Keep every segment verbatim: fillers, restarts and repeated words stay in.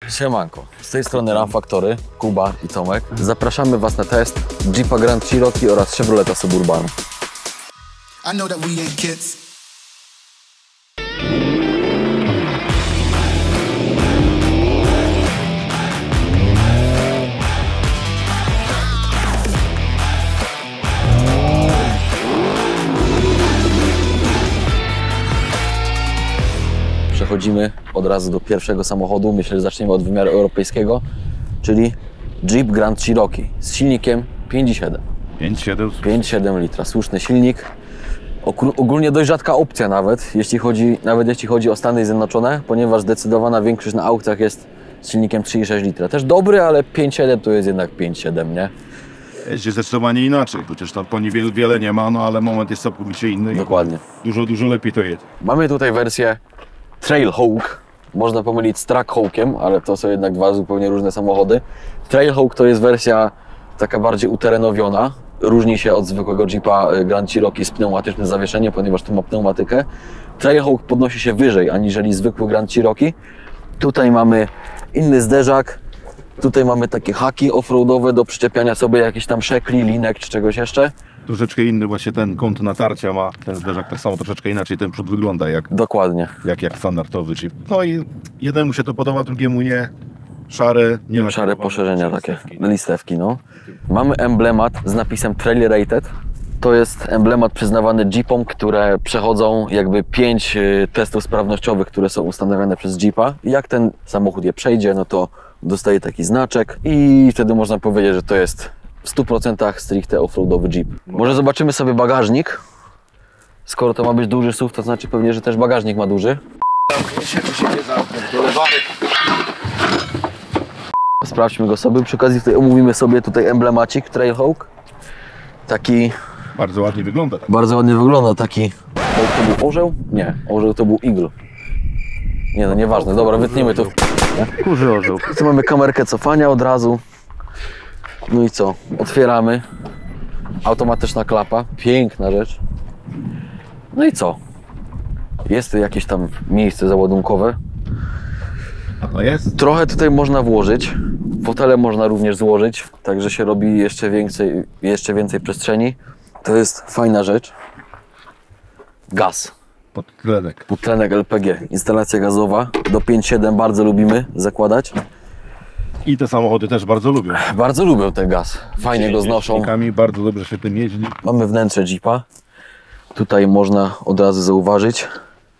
Siemanko, z tej strony Ram Factory, Kuba i Tomek. Zapraszamy Was na test Jeepa Grand Cherokee oraz Chevroleta Suburbanu. I know that we ain't kids. Przechodzimy od razu do pierwszego samochodu. Myślę, że zaczniemy od wymiaru europejskiego, czyli Jeep Grand Cherokee z silnikiem pięć przecinek siedem. pięć przecinek siedem? pięć przecinek siedem litra, słuszny silnik. Ogólnie dość rzadka opcja nawet, jeśli chodzi, nawet jeśli chodzi o Stany Zjednoczone, ponieważ zdecydowana większość na aukcjach jest z silnikiem trzy przecinek sześć litra. Też dobry, ale pięć przecinek siedem to jest jednak pięć przecinek siedem, nie? Jest zdecydowanie inaczej, chociaż tam po niewiele wiele nie ma, no ale moment jest całkowicie inny. Dokładnie. Dużo, dużo lepiej to jedzie. Mamy tutaj wersję Trailhawk. Można pomylić z Trackhawkiem, ale to są jednak dwa zupełnie różne samochody. Trailhawk to jest wersja taka bardziej uterenowiona. Różni się od zwykłego Jeepa Grand Cherokee z pneumatycznym zawieszeniem, ponieważ tu ma pneumatykę. Trailhawk podnosi się wyżej aniżeli zwykły Grand Cherokee. Tutaj mamy inny zderzak. Tutaj mamy takie haki offroadowe do przyczepiania sobie jakichś tam szekli, linek czy czegoś jeszcze. Troszeczkę inny właśnie ten kąt natarcia ma, ten zderzak tak samo troszeczkę inaczej ten przód wygląda jak, Dokładnie. jak, jak standardowy Jeep. No i jednemu się to podoba, drugiemu nie. Szare, nie ma Szare poszerzenia takie, listewki. listewki no. Mamy emblemat z napisem Trail Rated. To jest emblemat przyznawany Jeepom, które przechodzą jakby pięć testów sprawnościowych, które są ustanowione przez Jeepa. I jak ten samochód je przejdzie, no to dostaje taki znaczek i wtedy można powiedzieć, że to jest w stu procentach stricte offroadowy Jeep. Może zobaczymy sobie bagażnik. Skoro to ma być duży S U V, to znaczy pewnie, że też bagażnik ma duży. Sprawdźmy go sobie. Przy okazji tutaj omówimy sobie tutaj emblemacik Trailhawk. Taki... Bardzo ładnie wygląda. Tak. Bardzo ładnie wygląda. Taki... To był orzeł? Nie. Orzeł to był Eagle. Nie no, nieważne. Dobra, wytniemy to. Kurzy orzeł. Tu mamy kamerkę cofania od razu. No i co? Otwieramy. Automatyczna klapa. Piękna rzecz. No i co? Jest tu jakieś tam miejsce załadunkowe. No jest. Trochę tutaj można włożyć. Fotele można również złożyć. Także się robi jeszcze więcej, jeszcze więcej przestrzeni. To jest fajna rzecz. Gaz. Podtlenek. Podtlenek L P G. Instalacja gazowa. Do pięć przecinek siedem bardzo lubimy zakładać. I te samochody też bardzo lubią. Bardzo lubią ten gaz. Fajnie go znoszą. Bardzo dobrze się tym jeździ. Mamy wnętrze Jeepa. Tutaj można od razu zauważyć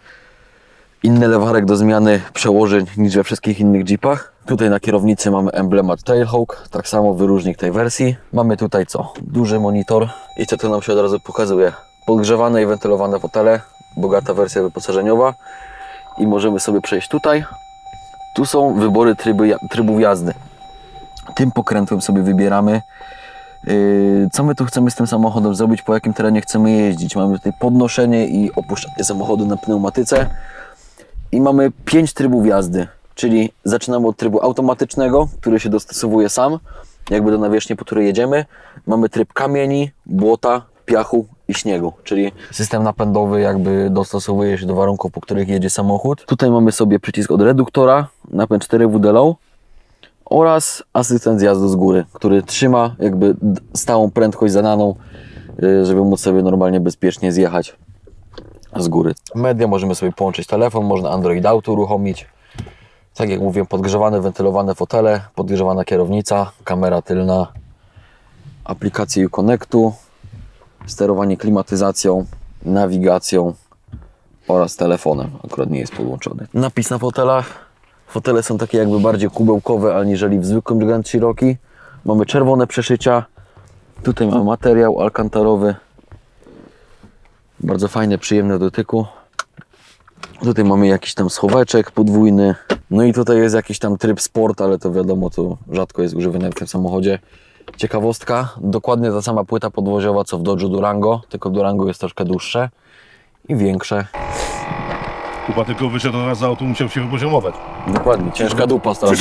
inny lewarek do zmiany przełożeń niż we wszystkich innych Jeepach. Tutaj na kierownicy mamy emblemat Trailhawk, tak samo wyróżnik tej wersji. Mamy tutaj co? Duży monitor i co tu nam się od razu pokazuje? Podgrzewane i wentylowane fotele, bogata wersja wyposażeniowa i możemy sobie przejść tutaj. Tu są wybory tryby, trybów jazdy. Tym pokrętłem sobie wybieramy, yy, co my tu chcemy z tym samochodem zrobić, po jakim terenie chcemy jeździć. Mamy tutaj podnoszenie i opuszczanie samochodu na pneumatyce. I mamy pięć trybów jazdy, czyli zaczynamy od trybu automatycznego, który się dostosowuje sam, jakby do nawierzchni, po której jedziemy. Mamy tryb kamieni, błota, piachu i śniegu, czyli system napędowy jakby dostosowuje się do warunków, po których jedzie samochód. Tutaj mamy sobie przycisk od reduktora, napęd cztery W D Low oraz asystent zjazdu z góry, który trzyma jakby stałą prędkość zadaną, żeby móc sobie normalnie bezpiecznie zjechać z góry. Media możemy sobie połączyć telefon, można Android Auto uruchomić. Tak jak mówiłem, podgrzewane, wentylowane fotele, podgrzewana kierownica, kamera tylna, aplikacje Uconnectu, sterowanie klimatyzacją, nawigacją oraz telefonem. Akurat nie jest podłączony. Napis na fotelach. Fotele są takie jakby bardziej kubełkowe, aniżeli w zwykłym Grand Cherokee. Mamy czerwone przeszycia. Tutaj mamy materiał alkantarowy. Bardzo fajne, przyjemne do dotyku. Tutaj mamy jakiś tam schoweczek podwójny. No i tutaj jest jakiś tam tryb sport, ale to wiadomo, to rzadko jest używane w tym samochodzie. Ciekawostka, dokładnie ta sama płyta podwoziowa co w Dodge'u Durango, tylko Durango jest troszkę dłuższe i większe. Kuba tylko wyszedł raz z autu, musiał się wypoziomować. Dokładnie, ciężka dupa strasznie.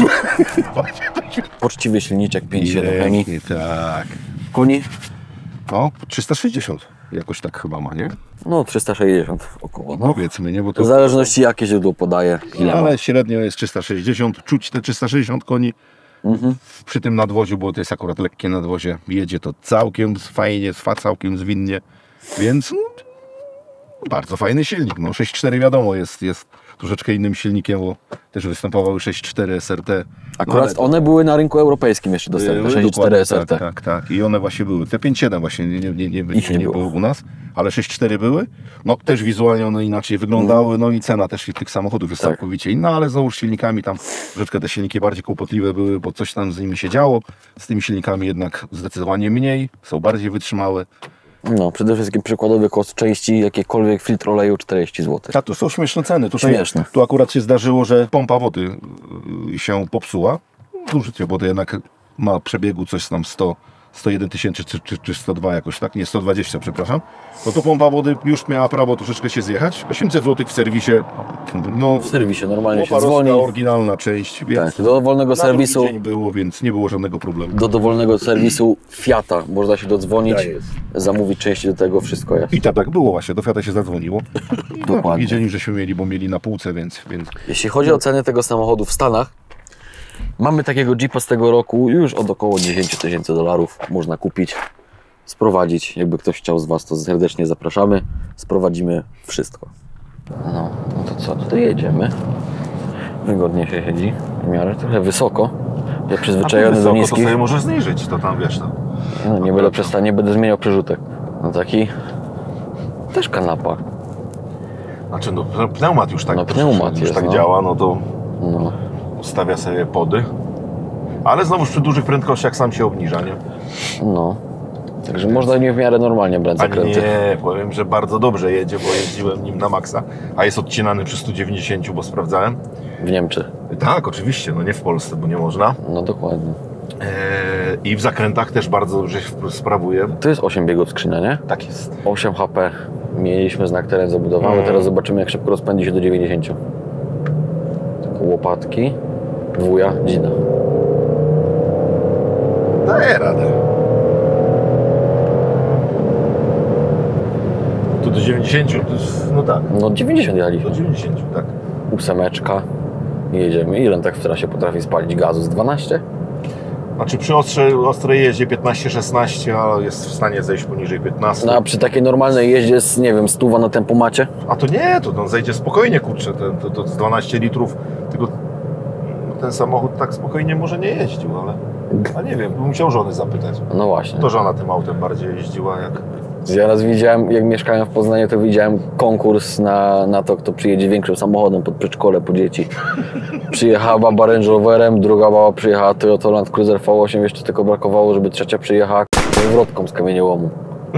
Poczciwy silniczek pięć przecinek siedem Hemi. Tak. Koni? No, trzysta sześćdziesiąt. Jakoś tak chyba ma, nie? No trzysta sześćdziesiąt około. No. Powiedzmy, nie? Bo to... W zależności jakie źródło podaje. Ile ma. Ale średnio jest trzysta sześćdziesiąt, czuć te trzysta sześćdziesiąt koni. Mhm. Przy tym nadwoziu, bo to jest akurat lekkie nadwozie, jedzie to całkiem fajnie, trwa całkiem zwinnie, więc no, bardzo fajny silnik. No, sześć cztery wiadomo jest, jest troszeczkę innym silnikiem, bo też występowały sześć cztery S R T. Akurat no, one były na rynku europejskim jeszcze dostępne, Były, sześć cztery S R T. Tak, tak, tak. I one właśnie były. Te pięć siedem właśnie nie, nie, nie, nie, Ich nie nie było. było u nas, ale sześć cztery były. No też wizualnie one inaczej wyglądały, no i cena też tych samochodów jest Tak. całkowicie inna, ale załóż silnikami tam troszeczkę te silniki bardziej kłopotliwe były, bo coś tam z nimi się działo. Z tymi silnikami jednak zdecydowanie mniej, są bardziej wytrzymałe. No, przede wszystkim przykładowy koszt części, jakiekolwiek filtr oleju czterdzieści złotych. A to są śmieszne ceny. Tutaj, Śmieszne. Tu akurat się zdarzyło, że pompa wody y, się popsuła. Zużycie, bo to jednak ma przebiegu coś tam sto, sto jeden tysięcy czy, czy, czy sto dwa jakoś, tak? Nie, sto dwadzieścia, przepraszam. No to pompa wody już miała prawo troszeczkę się zjechać. osiemset złotych w serwisie. No, W serwisie normalnie się oparowska dzwoni. oryginalna część, więc Tak, do dowolnego na drugi serwisu, dzień było, więc nie było żadnego problemu. do dowolnego serwisu Fiata można się dodzwonić, Tak jest. zamówić części do tego, wszystko jest. I tak, tak było właśnie, do Fiata się zadzwoniło. I no, Dokładnie. i dzień żeśmy mieli, bo mieli na półce, więc... więc... Jeśli chodzi o ceny tego samochodu w Stanach, mamy takiego Jeepa z tego roku już od około dziesięć tysięcy dolarów można kupić, sprowadzić. Jakby ktoś chciał z Was, to serdecznie zapraszamy. Sprowadzimy wszystko. No, no to co, tutaj jedziemy. Wygodnie się siedzi, w miarę trochę wysoko. Ja przyzwyczajony do niskich. to sobie możesz zniżyć, to tam wiesz to. No, nie będę przestał, nie będę zmieniał przerzutek. No taki też kanapa. Znaczy no pneumat już tak, No, pneumat już jest, tak no. działa, no to No, ustawia sobie pody. Ale znowu przy dużych prędkościach sam się obniża, nie? no. Także można nie w miarę normalnie brać A zakręty. nie, powiem, że bardzo dobrze jedzie, bo jeździłem nim na maksa, a jest odcinany przy stu dziewięćdziesięciu, bo sprawdzałem. W Niemczech. Tak, oczywiście, no nie w Polsce, bo nie można. No dokładnie. Eee, I w zakrętach też bardzo dobrze się sprawuje. To jest osiem biegów skrzynia, nie? Tak jest. osiem H P. Mieliśmy znak teren zabudowały, Mm. teraz zobaczymy jak szybko rozpędzi się do dziewięćdziesięciu. Tylko łopatki, wuja, dzida. Daje radę. Tu do dziewięćdziesięciu, to jest, no tak, No dziewięćdziesiąt do jechaliśmy. dziewięćdziesięciu, tak. Ósemeczka. I jedziemy. Ile on tak w trasie potrafi spalić gazu? Z dwanaście? Znaczy przy ostrej, ostrej jeździe piętnaście szesnaście, a jest w stanie zejść poniżej piętnastu. No a przy takiej normalnej jeździe z, nie wiem, stuwa na tempomacie? A to nie, to on zejdzie spokojnie, kurczę, to, to, to z dwanaście litrów, tylko ten samochód tak spokojnie może nie jeździł, ale, a nie wiem, bym musiał żony zapytać. No właśnie. To żona tym autem bardziej jeździła jak... Ja raz widziałem, jak mieszkałem w Poznaniu, to widziałem konkurs na, na to, kto przyjedzie większym samochodem pod przedszkole po dzieci. Przyjechała baba Range Roverem, druga baba przyjechała Toyota Land Cruiser V osiem, jeszcze tylko brakowało, żeby trzecia przyjechała wrotką z kamieniołomu.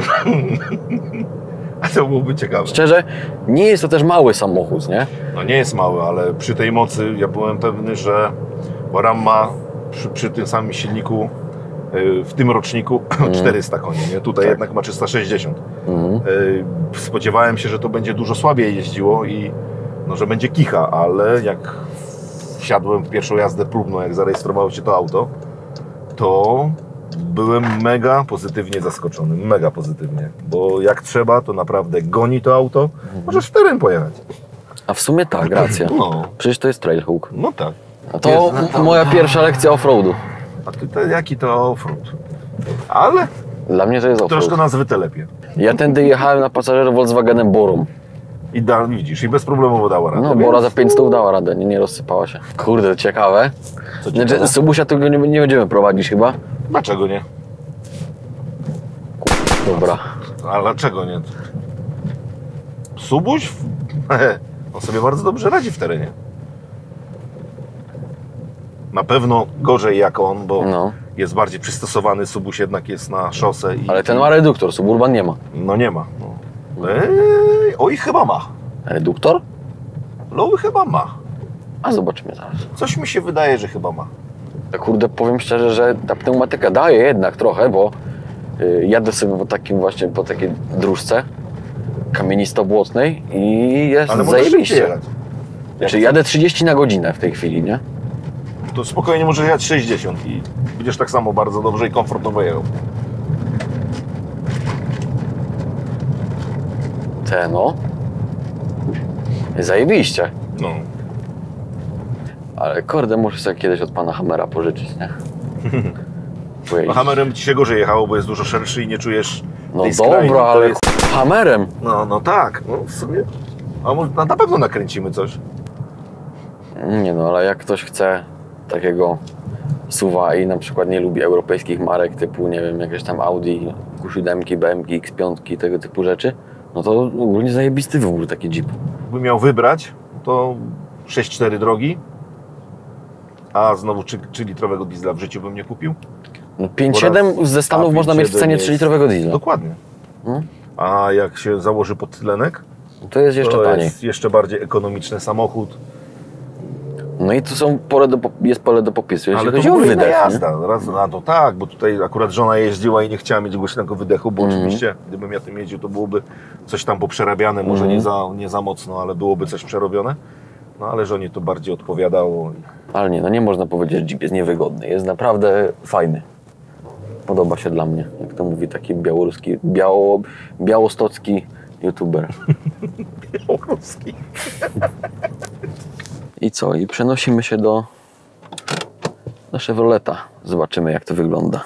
A to byłoby ciekawe. Szczerze, nie jest to też mały samochód, nie? No nie jest mały, ale przy tej mocy ja byłem pewny, że bo Ram ma przy, przy tym samym silniku y, w tym roczniku czterysta koni, nie? Tutaj Tak. jednak ma trzysta sześćdziesiąt. Mhm. Y, Spodziewałem się, że to będzie dużo słabiej jeździło i no, że będzie kicha, ale jak wsiadłem w pierwszą jazdę próbną, jak zarejestrowało się to auto, to byłem mega pozytywnie zaskoczony, mega pozytywnie, bo jak trzeba, to naprawdę goni to auto, możesz w teren pojechać. A w sumie tak, racja. No, Przecież to jest Trailhawk. no tak. A to Jest, m- moja pierwsza lekcja offroadu. A ty, to, jaki to offroad? Ale Dla mnie to jest troszkę offroad. nas wytelepie. Ja tędy jechałem na pasażerze Volkswagenem Borą. I da, widzisz, i bezproblemowo dała radę. No, Bora za pięć stów dała radę, nie, nie rozsypała się. Kurde, ciekawe. Co ciekawe? Znaczy, Subusia tego nie, nie będziemy prowadzić chyba. Dlaczego nie? Dobra. A dlaczego nie? Subuś? On sobie bardzo dobrze radzi w terenie. Na pewno gorzej jak on, bo No. jest bardziej przystosowany. Subuś jednak jest na szosę i... Ale ten ma reduktor, Suburban nie ma. No nie ma. No. Eee, oj, chyba ma. Reduktor? No chyba ma. A zobaczymy zaraz. Coś mi się wydaje, że chyba ma. A kurde, powiem szczerze, że ta pneumatyka daje jednak trochę, bo y, jadę sobie po takim właśnie, po takiej dróżce kamienisto-błotnej i jest Ale możesz szybciej zajebiście. jechać. Znaczy jadę trzydzieści na godzinę w tej chwili, nie? To spokojnie możesz jechać sześćdziesiąt i będziesz tak samo bardzo dobrze i komfortowo jechał. Te no. Zajebiście. No. Ale kurde, muszę sobie kiedyś od pana Hammera pożyczyć, nie? No, Hammerem ci się gorzej jechało, bo jest dużo szerszy i nie czujesz No tej dobra, skrajni, to ale jest... Hammerem. No, no tak, no w sumie. A może na, na pewno nakręcimy coś. Nie no, ale jak ktoś chce takiego suwa i na przykład nie lubi europejskich marek typu, nie wiem, jakieś tam Audi, Q siedem, B M G, X pięć, tego typu rzeczy, no to ogólnie zajebisty wybór taki Jeep. Gdybym miał wybrać, to sześć cztery drogi, a znowu trzy litrowego diesla w życiu bym nie kupił. No pięć siedem ze Stanów można mieć w cenie trzy litrowego diesla. Dokładnie. Hmm? A jak się założy podtlenek, To jest jeszcze to taniej. jest jeszcze bardziej ekonomiczny samochód. No i tu są pole do, jest pole do popisu, jeśli Ale to chodzi w o ogóle inna wydech. jazda. Raz, no to tak, bo tutaj akurat żona jeździła i nie chciała mieć głośnego wydechu, bo Mhm. oczywiście gdybym ja tym jeździł, to byłoby coś tam poprzerabiane, może Mhm. nie, za, nie za mocno, ale byłoby coś przerobione. No ale żonie to bardziej odpowiadało. Ale nie, no nie można powiedzieć, że Jeep jest niewygodny. Jest naprawdę fajny. Podoba się dla mnie, jak to mówi taki białoruski, biało, białostocki youtuber. Białoruski. I co? I przenosimy się do, do Chevroleta. Zobaczymy, jak to wygląda.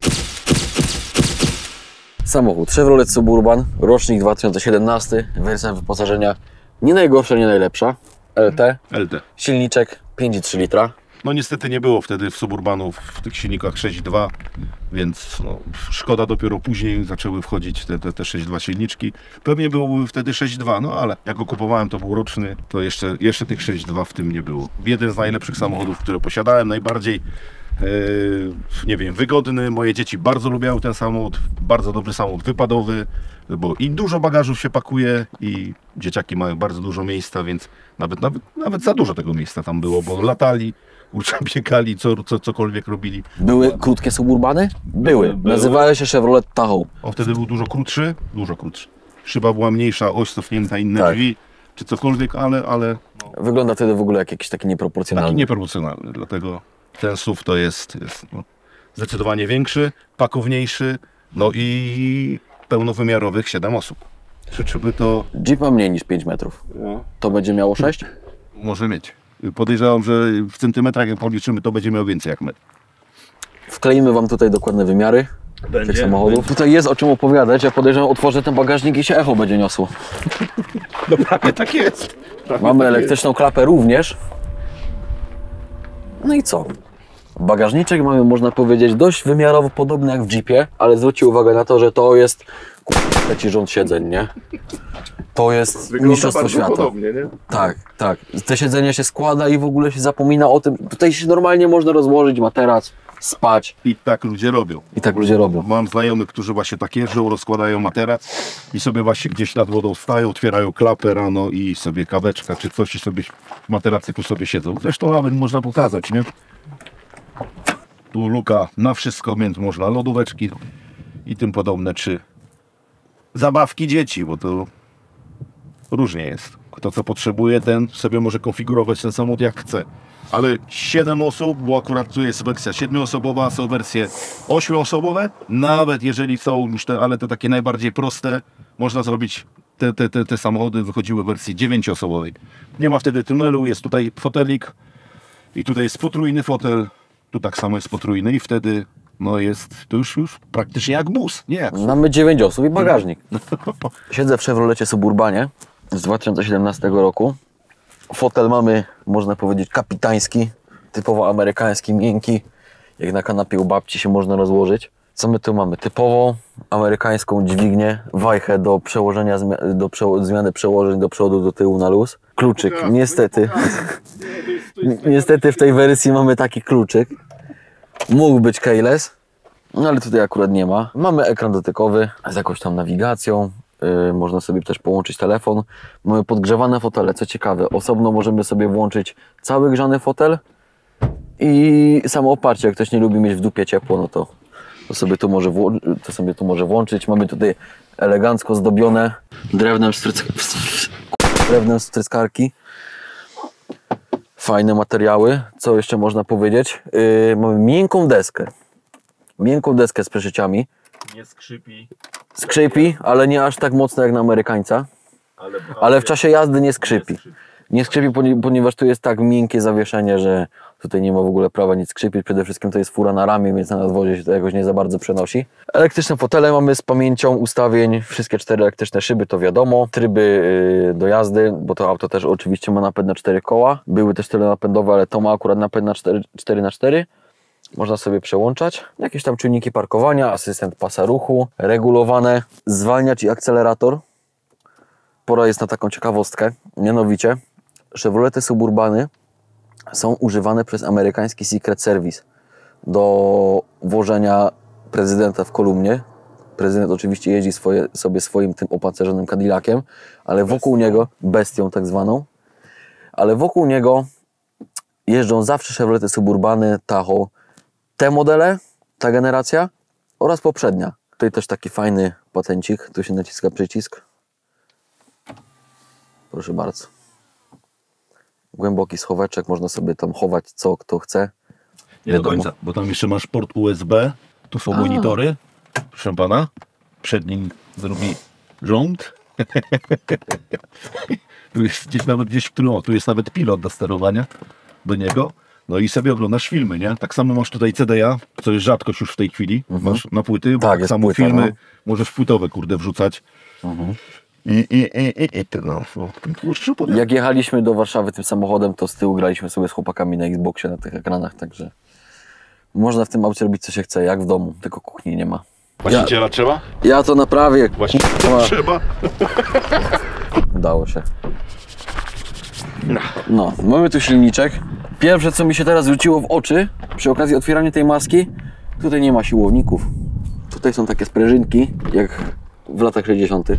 Samochód Chevrolet Suburban, rocznik dwa tysiące siedemnasty, wersja wyposażenia nie najgorsza, nie najlepsza. L T, L T. silniczek pięć i trzy litra. No niestety nie było wtedy w Suburbanów w tych silnikach sześć dwa, więc no, szkoda dopiero później zaczęły wchodzić te, te, te sześć dwa silniczki. Pewnie byłoby wtedy sześć dwa, no ale jak go kupowałem, to był roczny, to jeszcze, jeszcze tych sześć dwa w tym nie było. Jeden z najlepszych samochodów, które posiadałem, najbardziej Yy, nie wiem, wygodny. Moje dzieci bardzo lubiały ten samochód, bardzo dobry samochód wypadowy, bo i dużo bagażu się pakuje i dzieciaki mają bardzo dużo miejsca, więc nawet, nawet, nawet za dużo tego miejsca tam było, bo latali, kurczę, biegali, co, co, cokolwiek robili. Były krótkie Suburbany? Były. Były. Nazywały się Chevrolet Tahoe. On wtedy był dużo krótszy, dużo krótszy. Szyba była mniejsza, oś cofnięta, inne Tak. drzwi, czy cokolwiek, ale, ale Wygląda wtedy w ogóle jak jakiś taki nieproporcjonalny. taki nieproporcjonalny, dlatego ten S U V to jest, jest no, zdecydowanie większy, pakowniejszy, no i pełnowymiarowych siedem osób. Życzymy to Jeep ma mniej niż pięć metrów. no, To będzie miało sześć? może mieć. Podejrzewam, że w centymetrach jak policzymy, to będzie miał więcej jak metr. Wkleimy wam tutaj dokładne wymiary tych samochodów. Tutaj jest o czym opowiadać. Ja podejrzewam, otworzę ten bagażnik i się echo będzie niosło. No prawie tak jest. Prawie Mamy tak elektryczną klapę również. No i co? Bagażniczek mamy, można powiedzieć, dość wymiarowo podobny jak w Jeepie, ale zwróćcie uwagę na to, że to jest k***a ci rząd siedzeń, nie? To jest Wygląda mistrzostwo bardzo świata. podobnie, nie? Tak, tak. Te siedzenia się składa i w ogóle się zapomina o tym. Tutaj się normalnie można rozłożyć materac, spać I tak ludzie robią. i tak ludzie robią. Mam znajomych, którzy właśnie tak jeżdżą, rozkładają materac i sobie właśnie gdzieś nad wodą wstają, otwierają klapę rano i sobie kaweczka czy coś i sobie w materacyku sobie siedzą. Zresztą nawet można pokazać, nie? Tu luka na wszystko, więc można lodóweczki i tym podobne, czy zabawki dzieci, bo to różnie jest. Kto co potrzebuje, ten sobie może konfigurować ten samochód jak chce. Ale siedem osób, bo akurat tu jest wersja siedmioosobowa, są wersje ośmioosobowe. Nawet jeżeli są już te, ale te takie najbardziej proste, można zrobić, te, te, te, te samochody wychodziły w wersji dziewięcioosobowej. Nie ma wtedy tunelu, jest tutaj fotelik i tutaj jest potrójny fotel. Tu tak samo jest potrójny i wtedy no jest to już, już praktycznie jak bus, nie jak Mamy dziewięć osób i bagażnik. Siedzę w Chevrolecie Suburbanie z dwa tysiące siedemnastego roku. Fotel mamy, można powiedzieć, kapitański, typowo amerykański, miękki. Jak na kanapie u babci się można rozłożyć. Co my tu mamy? Typowo amerykańską dźwignię, wajchę do przełożenia, do prze- zmiany przełożeń do przodu, do tyłu na luz. Kluczyk, niestety. Niestety w tej wersji mamy taki kluczyk. Mógł być keyless, no ale tutaj akurat nie ma. Mamy ekran dotykowy z jakąś tam nawigacją. Yy, można sobie też połączyć telefon. Mamy podgrzewane fotele, co ciekawe. Osobno możemy sobie włączyć cały grzany fotel i samo oparcie. Jak ktoś nie lubi mieć w dupie ciepło, no to, to, sobie, tu może wło- to sobie tu może włączyć. Mamy tutaj elegancko zdobione drewnem z tryc- drewnem z tryskarki. Fajne materiały. Co jeszcze można powiedzieć? Yy, mamy miękką deskę. Miękką deskę z przeszyciami. nie skrzypi. Skrzypi, ale nie aż tak mocno jak na Amerykańca. Ale, Ale w czasie jazdy nie skrzypi. Nie skrzypi, poni- ponieważ tu jest tak miękkie zawieszenie, że tutaj nie ma w ogóle prawa nic skrzypić. Przede wszystkim to jest fura na ramię, więc na nadwozie się to jakoś nie za bardzo przenosi. Elektryczne fotele mamy z pamięcią ustawień. Wszystkie cztery elektryczne szyby, to wiadomo. Tryby yy, do jazdy, bo to auto też oczywiście ma napęd na cztery koła. Były też tyle napędowe, ale to ma akurat napęd na cztery na cztery. Można sobie przełączać. Jakieś tam czujniki parkowania, asystent pasa ruchu, regulowane, zwalniacz i akcelerator. Pora jest na taką ciekawostkę, mianowicie Chevrolety Suburbany są używane przez amerykański Secret Service do wożenia prezydenta w kolumnie. Prezydent oczywiście jeździ swoje, sobie swoim tym opancerzonym Cadillaciem, ale wokół niego, bestią tak zwaną, ale wokół niego jeżdżą zawsze Chevrolety Suburbany, Tahoe, te modele, ta generacja oraz poprzednia. Tutaj też taki fajny patencik, tu się naciska przycisk. Proszę bardzo. Głęboki schoweczek, można sobie tam chować co kto chce. Nie do końca, bo tam jeszcze masz port U S B, tu są A. monitory, proszę pana, przed nim zrobi rząd. Tu jest gdzieś nawet gdzieś, o, tu jest nawet pilot do sterowania do niego. No i sobie oglądasz filmy, nie? Tak samo masz tutaj C D A, co jest rzadkość już w tej chwili. Mhm. Masz na płyty, bo Tak, tak jest samo płyta, filmy no. możesz płytowe, kurde, wrzucać. Mhm. I, i, i, i, i ty, no, no, tłuszczu powiem. Jak jechaliśmy do Warszawy tym samochodem, to z tyłu graliśmy sobie z chłopakami na Xboxie, na tych ekranach, także można w tym aucie robić co się chce, jak w domu, tylko kuchni nie ma. Właściciela trzeba? Ja to naprawię. Właściciela trzeba? Udało się. No, mamy tu silniczek. Pierwsze, co mi się teraz rzuciło w oczy przy okazji otwierania tej maski, tutaj nie ma siłowników. Tutaj są takie sprężynki, jak w latach sześćdziesiątych.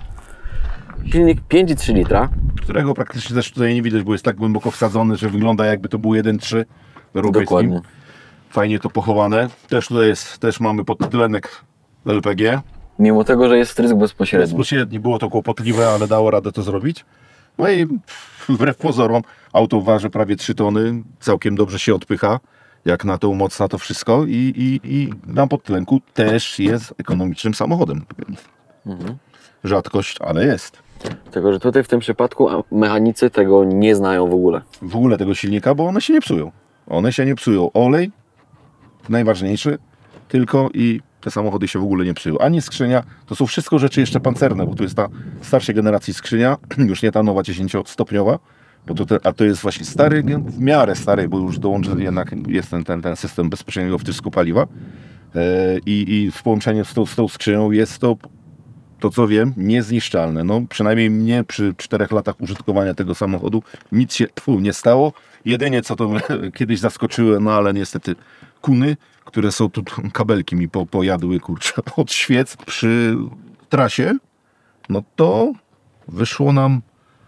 Silnik pięć i trzy litra. Którego praktycznie też tutaj nie widać, bo jest tak głęboko wsadzony, że wygląda jakby to był jeden trzy w europejskim. Dokładnie. Fajnie to pochowane. Też tutaj jest, też mamy podtlenek L P G. Mimo tego, że jest wtrysk bezpośredni. Bezpośredni było to kłopotliwe, ale dało radę to zrobić. No i wbrew pozorom auto waży prawie trzy tony, całkiem dobrze się odpycha, jak na tą moc, na to wszystko i, i, i na podtlenku też jest ekonomicznym samochodem. Mhm. Rzadkość, ale jest. Tylko, że tutaj w tym przypadku mechanicy tego nie znają w ogóle. W ogóle tego silnika, bo one się nie psują. One się nie psują. Olej, najważniejszy, tylko i te samochody się w ogóle nie psują. Ani skrzynia, to są wszystko rzeczy jeszcze pancerne, bo tu jest ta starszej generacji skrzynia, już nie ta nowa dziesięciostopniowa, bo to te, a to jest właśnie stary, w miarę stary, bo już dołączony jednak jest ten, ten, ten system bezpośredniego wtrysku paliwa e, i, i w połączeniu z tą, z tą skrzynią jest to, to co wiem, niezniszczalne. No, przynajmniej mnie przy czterech latach użytkowania tego samochodu nic się tfu, nie stało. Jedynie co to kiedyś zaskoczyły, no ale niestety kuny, które są tu, kabelki mi po, pojadły, kurczę, od świec przy trasie, no to wyszło nam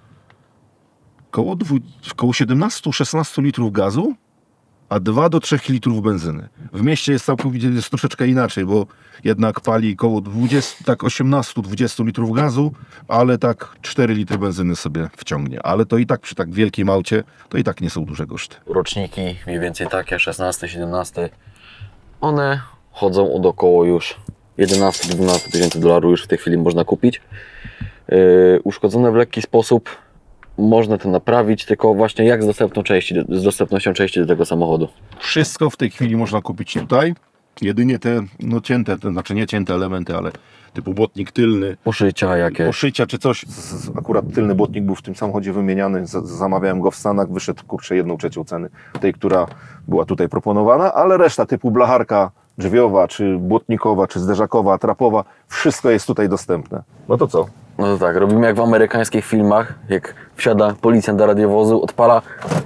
koło, koło siedemnaście szesnaście litrów gazu, a dwa do trzech litrów benzyny. W mieście jest całkowicie jest troszeczkę inaczej, bo jednak pali koło dwudziestu, tak osiemnaście dwadzieścia litrów gazu, ale tak cztery litry benzyny sobie wciągnie. Ale to i tak przy tak wielkim aucie, to i tak nie są duże koszty. Roczniki mniej więcej takie, szesnaście siedemnaście. One chodzą od około już jedenaście do dwunastu tysięcy dolarów już w tej chwili można kupić. Yy, uszkodzone w lekki sposób. Można to naprawić, tylko właśnie jak z, dostępną części, z dostępnością części do tego samochodu. Wszystko w tej chwili można kupić tutaj. Jedynie te no, cięte, te, znaczy nie cięte elementy, ale typu błotnik tylny, Poszycia jakieś. poszycia czy coś. Z, akurat tylny błotnik był w tym samochodzie wymieniany, z, zamawiałem go w Stanach, wyszedł kurczę jedną trzecią ceny tej, która była tutaj proponowana, ale reszta typu blacharka drzwiowa, czy błotnikowa, czy zderzakowa, trapowa, wszystko jest tutaj dostępne. No to co? No to tak, robimy jak w amerykańskich filmach, jak wsiada policjant do radiowozu, odpala.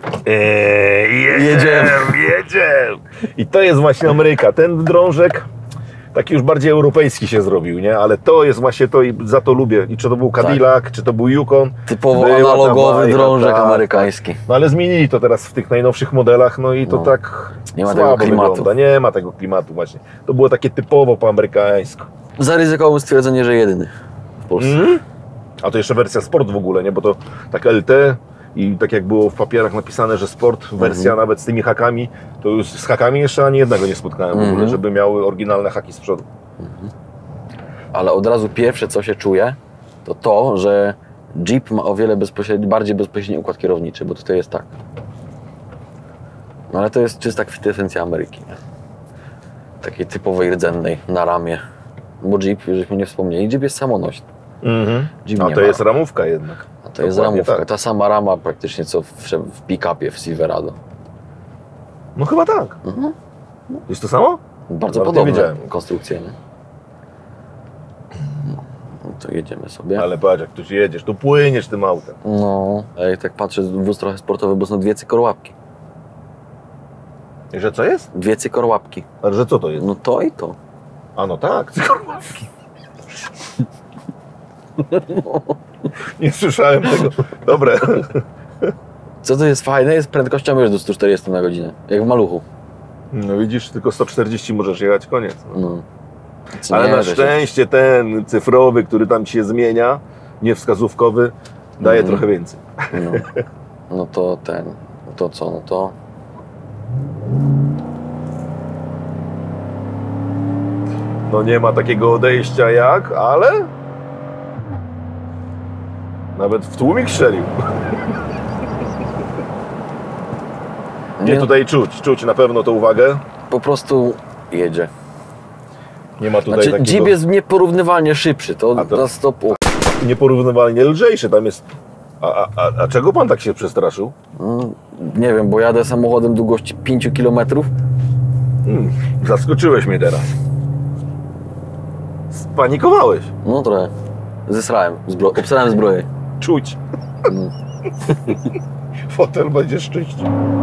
Eee, Jedziemy. jedziemy. I to jest właśnie Ameryka. Ten drążek taki już bardziej europejski się zrobił, nie? Ale to jest właśnie to i za to lubię. I czy to był Cadillac, tak. czy to był Yukon. Typowo była ta analogowy bajka, drążek tak, amerykański. No ale zmienili to teraz w tych najnowszych modelach, no i to No. tak Nie ma słabo tego klimatu. wygląda. Nie ma tego klimatu właśnie. To było takie typowo po amerykańsku. Zaryzykowałem stwierdzenie, że jedyny w Polsce. Mm? A to jeszcze wersja sport w ogóle, nie? Bo to tak L T i tak jak było w papierach napisane, że sport, wersja Mhm. nawet z tymi hakami, to już z hakami jeszcze ani jednego nie spotkałem w ogóle, Mhm. żeby miały oryginalne haki z przodu. Ale od razu pierwsze co się czuje, to to, że Jeep ma o wiele bezpośredni, bardziej bezpośredni układ kierowniczy, bo tutaj jest tak. No ale to jest czysta kwintesencja Ameryki, nie? Takiej typowej rdzennej na ramię. Bo Jeep, już żeśmy nie wspomnieli, Jeep jest samonośny. Mhm. Jeep A nie to ma. jest ramówka jednak. A to jest Dokładnie ramówka, tak. ta sama rama praktycznie co w, w pick-upie w Silverado. No chyba tak. Mhm. Jest to samo? Bardzo Nawet nie podobne wiedziałem. konstrukcje, nie? No to jedziemy sobie. Ale patrz, jak tu się jedziesz, tu płyniesz tym autem. No, a jak tak patrzę, wóz trochę sportowy, bo są dwie cykorłapki. I że co jest? Dwie cykorłapki. A że co to jest? No to i to. A no tak, cykorłapki. Nie słyszałem tego. Dobre. Co to jest fajne, jest prędkościomierz do stu czterdziestu na godzinę, jak w maluchu. No widzisz, tylko sto czterdzieści możesz jechać, koniec. No. Co Ale nie, na że się- szczęście ten cyfrowy, który tam się zmienia, niewskazówkowy, daje Mhm. trochę więcej. No. no to ten, to co, no to... No nie ma takiego odejścia jak, ale... Nawet w tłumik strzelił. Nie, Nie, tutaj czuć, czuć na pewno tą uwagę. po prostu jedzie. Nie ma tutaj Znaczy, takiego... Jeep jest nieporównywalnie szybszy, to, A to- na stop... O, Nieporównywalnie lżejszy, tam jest... A, a, a, a czego pan tak się przestraszył? no, nie wiem, bo jadę samochodem długości pięciu kilometrów. Hmm, zaskoczyłeś mnie teraz. Spanikowałeś. No trochę. Zesrałem, zbro... obsrałem zbroję. Czuć. Mm. Fotel będziesz czyścić.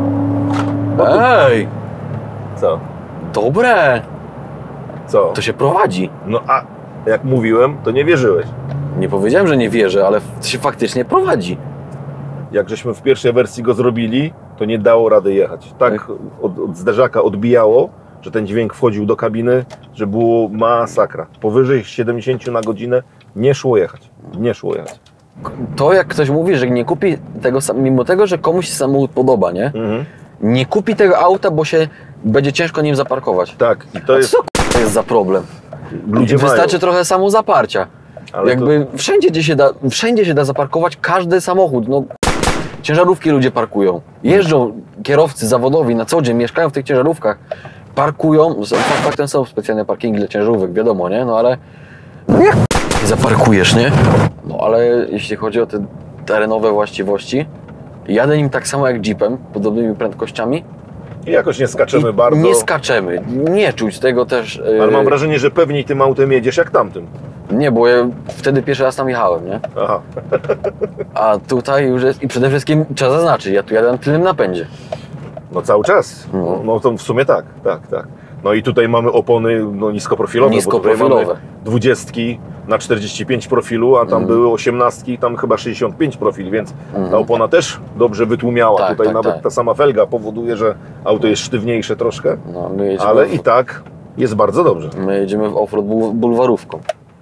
Ej, Co? dobre, Co? to się prowadzi. No a jak mówiłem, to nie wierzyłeś. Nie powiedziałem, że nie wierzę, ale to się faktycznie prowadzi. Jak żeśmy w pierwszej wersji go zrobili, to nie dało rady jechać. Tak od, od zderzaka odbijało, że ten dźwięk wchodził do kabiny, że było masakra. Powyżej siedemdziesiąt na godzinę nie szło jechać. Nie szło jechać. To jak ktoś mówi, że nie kupi tego, sam- mimo tego, że komuś się samochód podoba, nie? Mhm. Nie kupi tego auta, bo się będzie ciężko nim zaparkować. Tak, i to jest... Co k***a jest za problem? Ludzie Wystarczy mają, trochę samozaparcia. ale Jakby wszędzie, gdzie się da, wszędzie się da zaparkować każdy samochód. No, ciężarówki ludzie parkują. Jeżdżą kierowcy zawodowi na co dzień, mieszkają w tych ciężarówkach. Parkują, z- faktem są specjalne parkingi dla ciężarówek, wiadomo, nie? No ale no jak zaparkujesz, nie? No ale jeśli chodzi o te terenowe właściwości, jadę nim tak samo jak Jeepem, podobnymi prędkościami. to jakoś nie skaczemy I bardzo. Nie skaczemy, nie czuć tego też. Ale mam yy, wrażenie, że pewniej tym autem jedziesz jak tamtym. Nie, bo ja wtedy pierwszy raz tam jechałem, nie? Aha. A tutaj już jest, i przede wszystkim trzeba zaznaczyć, ja tu jadę na tylnym napędzie. No cały czas. No. No, no to w sumie tak, tak, tak. No i tutaj mamy opony no, niskoprofilowe. Niskoprofilowe. Bo tutaj mamy dwudziestki na czterdzieści pięć profilu, a tam Mm. były osiemnastki, tam chyba sześćdziesiąt pięć profil, więc Mhm. ta opona też dobrze wytłumiała. Tak, tutaj tak, nawet tak. ta sama felga powoduje, że auto jest sztywniejsze troszkę, No, my jedziemy, ale w, i tak jest bardzo dobrze. my jedziemy w offroad bul- bulwarówką.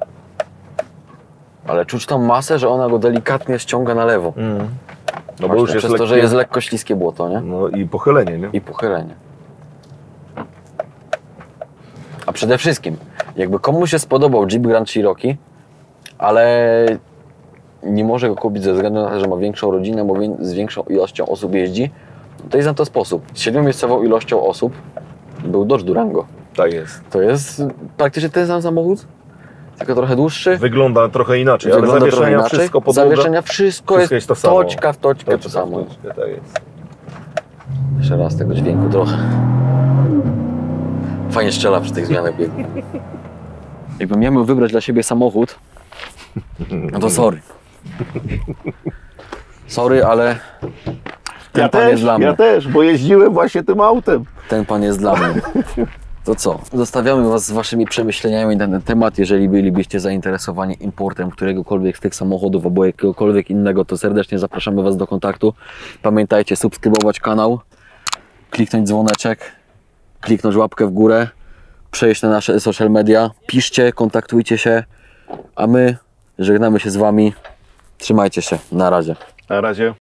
Ale czuć tą masę, że ona go delikatnie ściąga na lewo. No bo Właśnie już jest przez lekkie, to, że jest lekko śliskie błoto, nie? no i pochylenie, nie? I pochylenie. A przede wszystkim, jakby komuś się spodobał Jeep Grand Cherokee, ale nie może go kupić ze względu na to, że ma większą rodzinę, bo wię- z większą ilością osób jeździ, to jest na to sposób. Z siedmiomiejscową ilością osób był Dodge Durango. Tak jest. To jest praktycznie ten sam samochód, tylko trochę dłuższy. Wygląda trochę inaczej, ale Wygląda trochę zawieszenia, inaczej. wszystko, podłoga, Zawieszenia, wszystko, wszystko jest jest, to samo. toczka w toczkę, to, to samo. tak jest. Jeszcze raz tego dźwięku trochę. Fajnie strzela przy tych zmianach biegu. Jakbym miał wybrać dla siebie samochód, no to sorry. Sorry, ale ten Ja pan też, jest dla mnie. ja też, bo jeździłem właśnie tym autem. Ten pan jest dla mnie. To co? Zostawiamy Was z Waszymi przemyśleniami na ten temat. Jeżeli bylibyście zainteresowani importem któregokolwiek z tych samochodów albo jakiegokolwiek innego, to serdecznie zapraszamy Was do kontaktu. Pamiętajcie, subskrybować kanał, kliknąć dzwoneczek, kliknąć łapkę w górę, przejść na nasze social media, piszcie, kontaktujcie się, a my żegnamy się z Wami. Trzymajcie się. Na razie. Na razie.